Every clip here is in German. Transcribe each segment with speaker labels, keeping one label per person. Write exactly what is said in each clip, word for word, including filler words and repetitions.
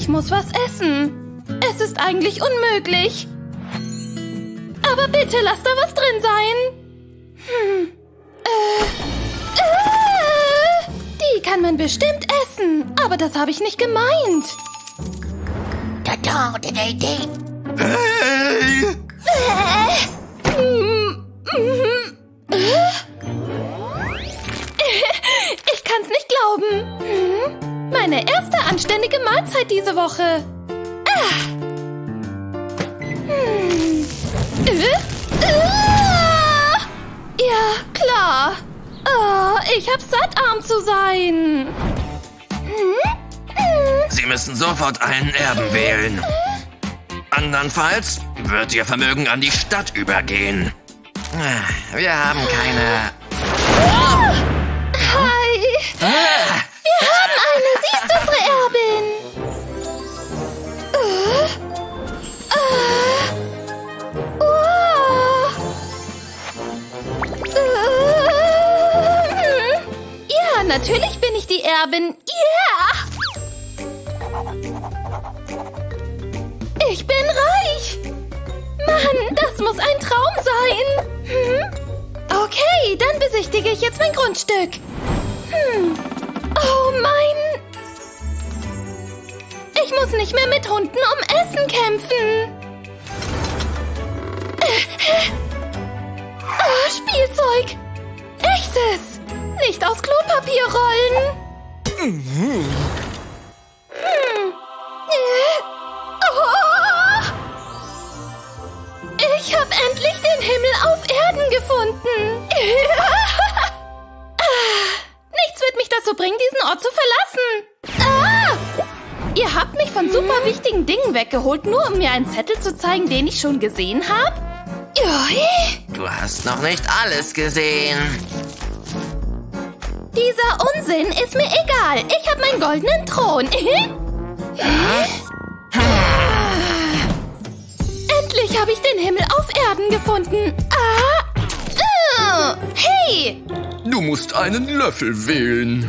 Speaker 1: Ich muss was essen. Es ist eigentlich unmöglich. Aber bitte lass da was drin sein. Hm. Äh. Äh. Die kann man bestimmt essen. Aber das habe ich nicht gemeint.
Speaker 2: Tada, tada, tada.
Speaker 3: Hey!
Speaker 1: Äh. Mm, mm, äh. Ich kann's nicht glauben. Hm? Meine erste anständige Mahlzeit diese Woche. Ah. Hm. Äh? Ah. Ja, klar. Oh, ich hab satt, arm zu sein. Hm? Hm.
Speaker 3: Sie müssen sofort einen Erben wählen. Andernfalls wird Ihr Vermögen an die Stadt übergehen. Wir haben keine...
Speaker 1: Ah. Hi.
Speaker 3: Ah.
Speaker 1: Wir haben eine. Sie ist unsere Erbin. Äh. Äh. Oh. Äh. Ja, natürlich bin ich die Erbin. Yeah. Ich bin reich. Mann, das muss ein Traum sein. Hm? Okay, dann besichtige ich jetzt mein Grundstück. Hm. Oh, mein... Ich muss nicht mehr mit Hunden um Essen kämpfen. Oh, Spielzeug. Echtes. Nicht aus Klopapierrollen. Hm. Äh. Oh. Ich habe endlich den Himmel auf Erden gefunden. Nichts wird mich dazu bringen, diesen Ort zu verlassen. Ah! Ihr habt mich von super wichtigen Dingen weggeholt, nur um mir einen Zettel zu zeigen, den ich schon gesehen habe?
Speaker 3: Du hast noch nicht alles gesehen.
Speaker 1: Dieser Unsinn ist mir egal. Ich habe meinen goldenen Thron. Endlich habe ich den Himmel auf Erden gefunden. Ah! Uh, hey!
Speaker 4: Du musst einen Löffel wählen.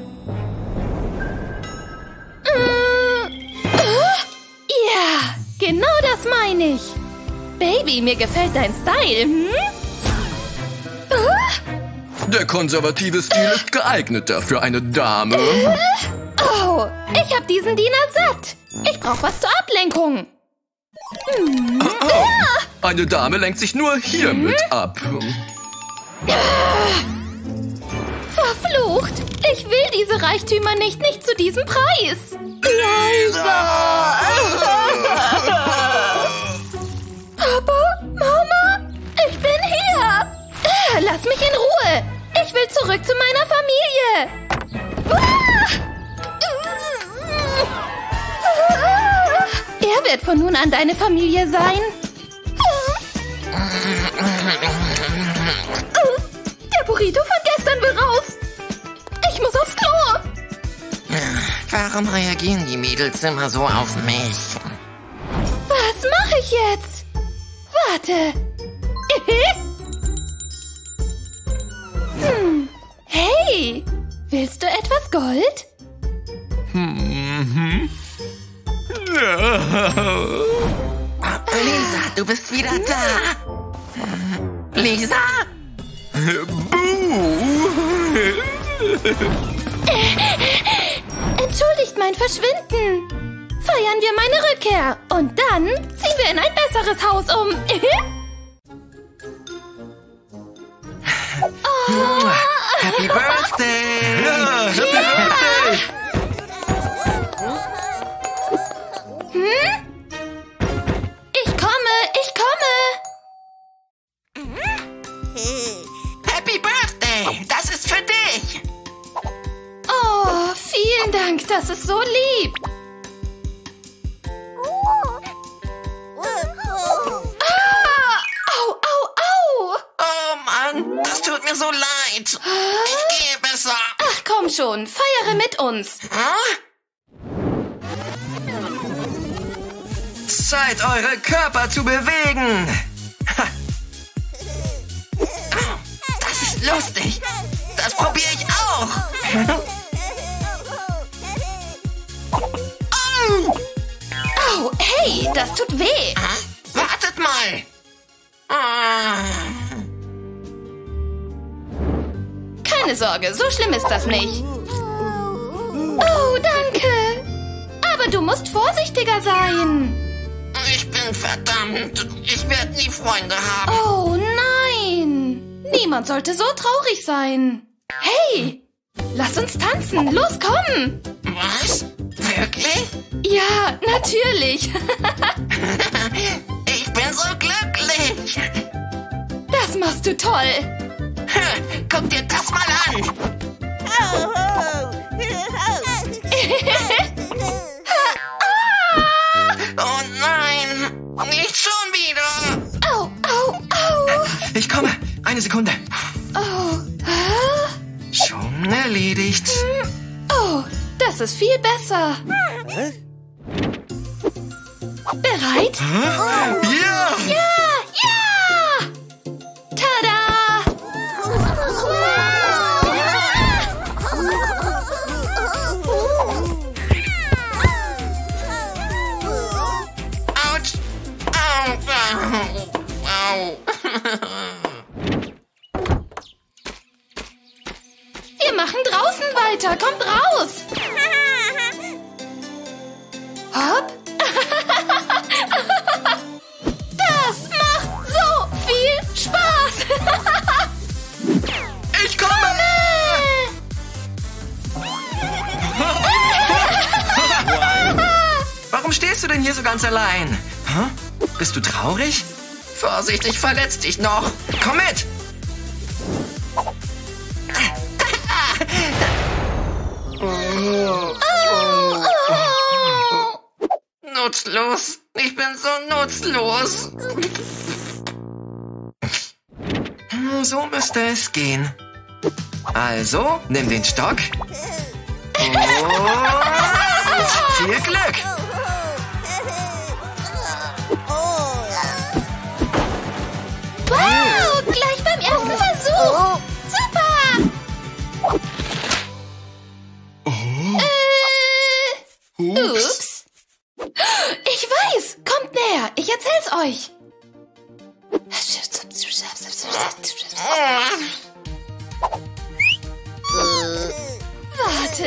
Speaker 1: Mm, uh, ja, genau das meine ich. Baby, mir gefällt dein Style, hm? Uh,
Speaker 4: Der konservative Stil ist geeigneter für eine Dame.
Speaker 1: uh, oh, ich habe diesen Diener satt. Ich brauche was zur Ablenkung. Hm,
Speaker 4: Oh,
Speaker 1: ja.
Speaker 4: eine Dame lenkt sich nur hiermit ab.
Speaker 1: Verflucht! Ich will diese Reichtümer nicht, nicht zu diesem Preis. Lisa! Papa? Mama? Ich bin hier! Lass mich in Ruhe! Ich will zurück zu meiner Familie! Er wird von nun an deine Familie sein. Der Burrito von gestern will raus. Ich muss aufs Klo.
Speaker 2: Warum reagieren die Mädels immer so auf mich?
Speaker 1: Was mache ich jetzt? Warte. Hm. Hey, willst du etwas Gold?
Speaker 4: Mhm.
Speaker 2: Lisa, du bist wieder da. Lisa?
Speaker 4: Buh!
Speaker 1: Entschuldigt mein Verschwinden. Feiern wir meine Rückkehr. Und dann ziehen wir in ein besseres Haus um. Oh.
Speaker 2: Happy Birthday!
Speaker 4: Ja, Happy Birthday!
Speaker 1: Hm? Ich komme, ich komme.
Speaker 2: Happy Birthday! Das ist für dich!
Speaker 1: Oh, vielen Dank, das ist so lieb. Ah, au, au, au.
Speaker 2: Oh Mann, das tut mir so leid. Ich gehe besser.
Speaker 1: Ach komm schon, feiere mit uns.
Speaker 2: Hm?
Speaker 3: Zeit, eure Körper zu bewegen. Ha.
Speaker 2: Das ist lustig. Das probiere ich auch. Oh.
Speaker 1: Hey, das tut weh.
Speaker 2: Hm? Wartet mal. Ah.
Speaker 1: Keine Sorge, so schlimm ist das nicht. Oh, danke. Aber du musst vorsichtiger sein.
Speaker 2: Ich bin verdammt. Ich werde nie Freunde haben.
Speaker 1: Oh nein. Niemand sollte so traurig sein. Hey, lass uns tanzen. Los, komm.
Speaker 2: Was? Wirklich?
Speaker 1: Ja, natürlich.
Speaker 2: Ich bin so glücklich.
Speaker 1: Das machst du toll.
Speaker 2: Guck dir das mal an. Oh nein, nicht schon wieder.
Speaker 1: Au, au, au.
Speaker 3: Ich komme. Eine Sekunde.
Speaker 1: Oh, hä?
Speaker 3: Schon erledigt.
Speaker 1: Oh, das ist viel besser. Bereit?
Speaker 3: Ja!
Speaker 1: Ja, ja! Tada!
Speaker 2: Autsch. Au, au, au.
Speaker 1: Wir machen draußen weiter. Kommt raus! Hopp! Das macht so viel Spaß!
Speaker 3: Ich komme! Warum stehst du denn hier so ganz allein? Hä? Bist du traurig?
Speaker 2: Vorsicht, ich verletz dich noch.
Speaker 3: Komm mit!
Speaker 2: Nutzlos. Ich bin so nutzlos.
Speaker 3: Hm, So müsste es gehen. Also, nimm den Stock. Und viel Glück!
Speaker 1: Wow, gleich beim ersten Versuch. Super. Äh, ups. Ich weiß. Kommt näher. Ich erzähl's euch. Warte.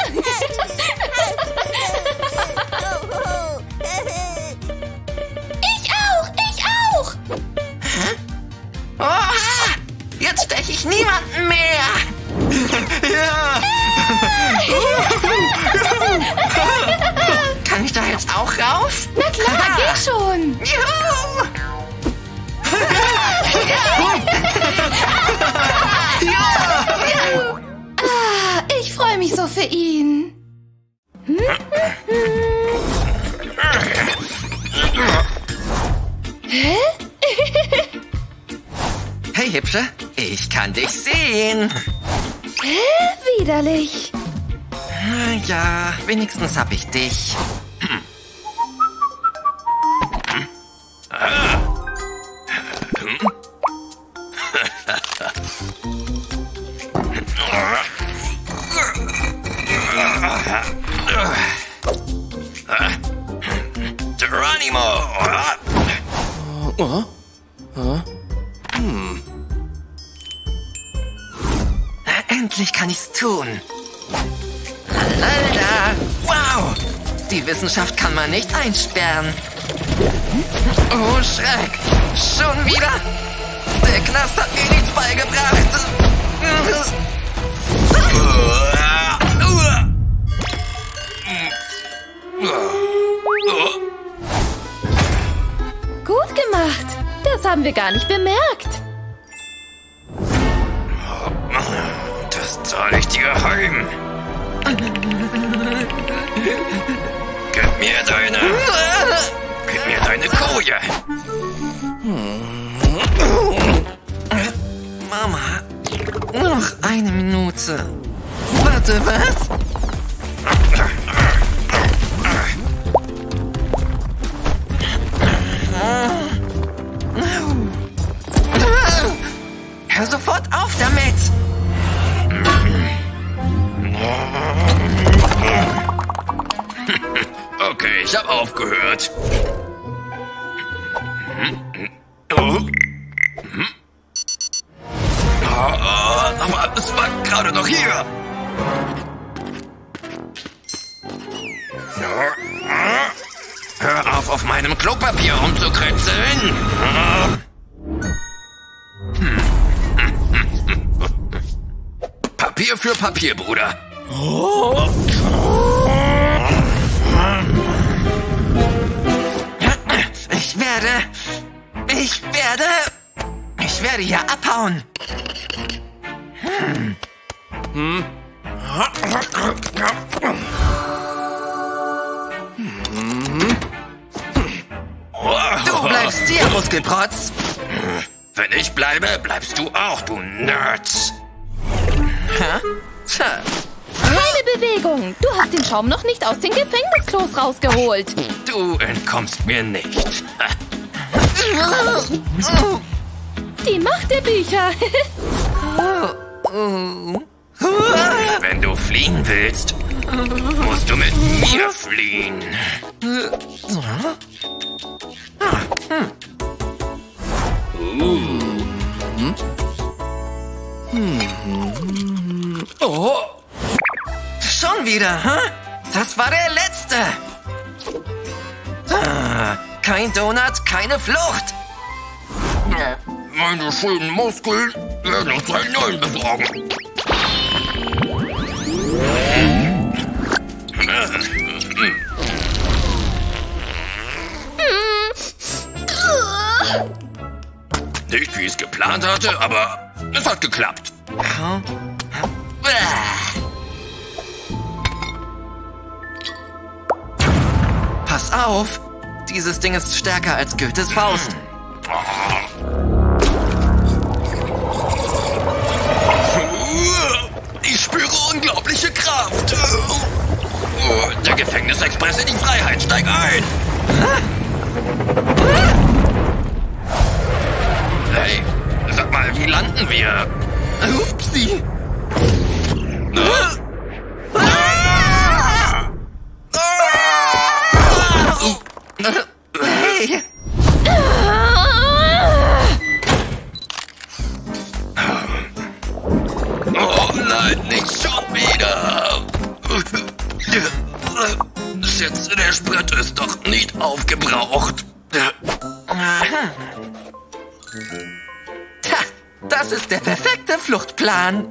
Speaker 1: Ich auch. Ich auch.
Speaker 2: Oha! Jetzt steche ich niemanden mehr.
Speaker 3: Ja!
Speaker 2: Kann ich da jetzt auch rauf?
Speaker 1: Na klar, geh schon.
Speaker 2: Juhu!
Speaker 1: Ah, ich freue mich so für ihn. Hm? Hä?
Speaker 3: Hey, Hübsche, ich kann dich sehen.
Speaker 1: Hä? Widerlich.
Speaker 3: Na ja, wenigstens hab ich dich. Geronimo! Hm. Endlich kann ich's tun. Lalalala. Wow! Die Wissenschaft kann man nicht einsperren. Oh, Schreck! Schon wieder? Der Knast hat mir nichts beigebracht.
Speaker 1: Gut gemacht. Das haben wir gar nicht bemerkt.
Speaker 3: Das zahle ich dir heim. Gib mir deine... Gib mir deine Koje. Mama, noch eine Minute. Warte, was? Hör sofort auf damit! Okay,
Speaker 4: Ich hab aufgehört. Oh. Aber es war gerade noch hier. Hör auf, auf meinem Klopapier rumzukritzeln. Papier für Papier, Bruder.
Speaker 3: Ich werde... Ich werde... Ich werde hier abhauen. Hm. Hm. Du bleibst hier, Muskelprotz.
Speaker 4: Wenn ich bleibe, bleibst du auch, du Nerds.
Speaker 3: Hä? Tja.
Speaker 1: Keine Bewegung. Du hast den Schaum noch nicht aus den Gefängnisklos rausgeholt.
Speaker 4: Du entkommst mir nicht.
Speaker 1: Die Macht der Bücher.
Speaker 4: Wenn du fliehen willst, musst du mit mir fliehen.
Speaker 3: Oh. Schon wieder, hä? Das war der letzte. Ah, kein Donut, keine Flucht.
Speaker 4: Meine schönen Muskeln werden uns einen neuen besorgen. Nicht wie ich es geplant hatte, aber es hat geklappt.
Speaker 3: Pass auf, dieses Ding ist stärker als Goethes Faust.
Speaker 4: Ich spüre unglaubliche Kraft. Der Gefängnisexpress in die Freiheit, steig ein. Hey, sag mal, wie landen wir?
Speaker 3: Upsi. Hey.
Speaker 4: Oh nein, nicht schon wieder. Schätze, der Sprit ist doch nicht aufgebraucht.
Speaker 3: Tja, das ist der perfekte Fluchtplan.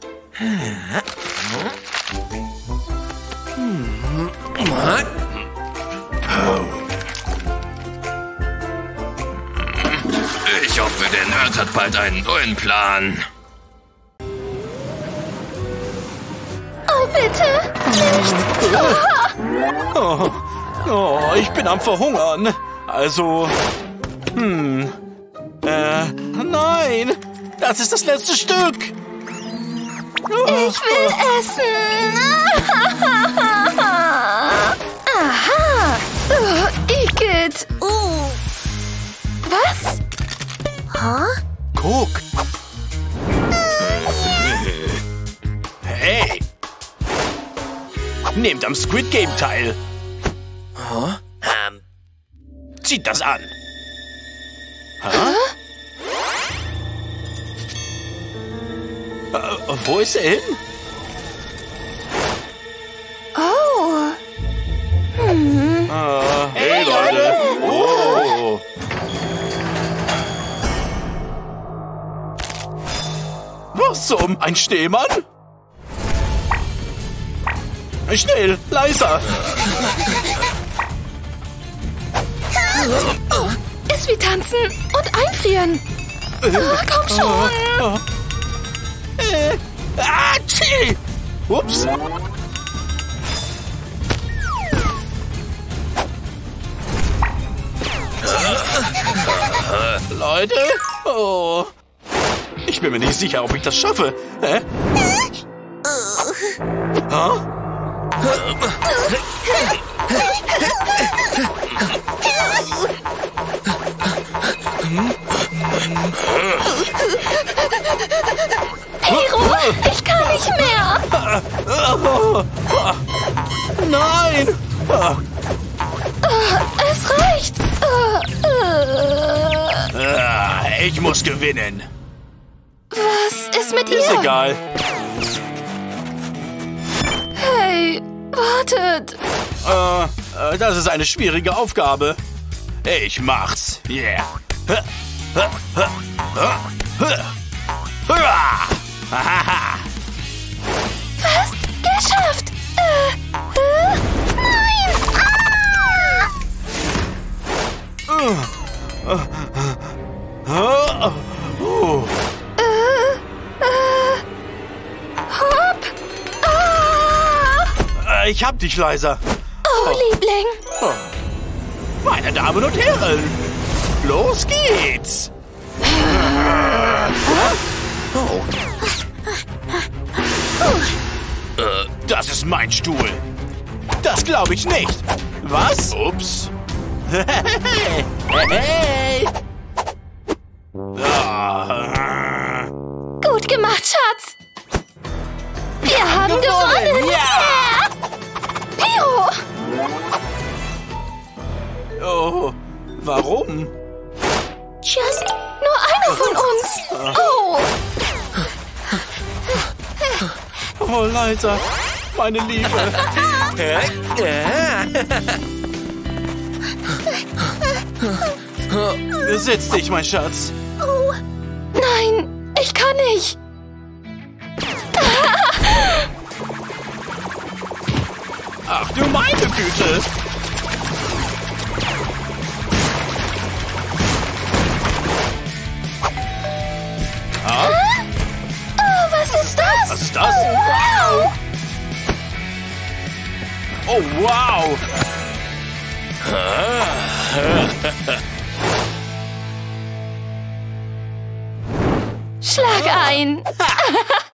Speaker 4: Ich hoffe, der Nerd hat bald einen neuen Plan.
Speaker 1: Oh, bitte. Nicht.
Speaker 5: Oh, oh, ich bin am Verhungern. Also, hm, äh, nein, das ist das letzte Stück.
Speaker 1: Ich will essen. Aha. Oh, Igitt. Uh. Was? Huh?
Speaker 5: Guck. Hey. Nehmt am Squid Game teil.
Speaker 3: Huh?
Speaker 5: Ähm. Zieht das an. Hä? Äh, wo ist er hin?
Speaker 1: Oh. Hm.
Speaker 5: Ah, hey, Leute. Oh. Was zum? Ein Schneemann? Schnell, leiser.
Speaker 1: Ist wie tanzen und einfrieren. Oh, komm schon.
Speaker 5: Äh, ah, tschie. Ups. Leute? Oh. Ich bin mir nicht sicher, ob ich das schaffe. Hä? Huh?
Speaker 1: Hero, ich kann nicht mehr.
Speaker 5: Nein!
Speaker 1: Oh, es reicht. Oh, uh.
Speaker 5: Ah, ich muss gewinnen.
Speaker 1: Was ist mit
Speaker 5: Ist
Speaker 1: ihr?
Speaker 5: egal.
Speaker 1: Hey, wartet.
Speaker 5: Äh, äh, das ist eine schwierige Aufgabe. Ich mach's. Yeah.
Speaker 1: Fast geschafft. Äh, äh, nein.
Speaker 5: Oh.
Speaker 1: Äh, äh, hopp. Ah.
Speaker 5: Äh, Ich hab dich, Liza.
Speaker 1: Oh, Liebling.
Speaker 5: Meine Damen und Herren, los geht's. Äh, Das ist mein Stuhl. Das glaube ich nicht. Was? Ups. Hey. Ah.
Speaker 1: Gut gemacht, Schatz. Wir haben gewonnen.
Speaker 5: Ja.
Speaker 1: Piro.
Speaker 5: Oh, warum?
Speaker 1: Just nur einer von uns. Oh.
Speaker 5: Oh, Liza, meine Liebe. Setz dich, mein Schatz.
Speaker 1: Oh. Nein, ich kann nicht.
Speaker 5: Ach du meine Güte. Ah,
Speaker 1: Oh, was ist das?
Speaker 5: was ist das?
Speaker 1: Wow.
Speaker 5: Oh, wow.
Speaker 1: Schlag ein.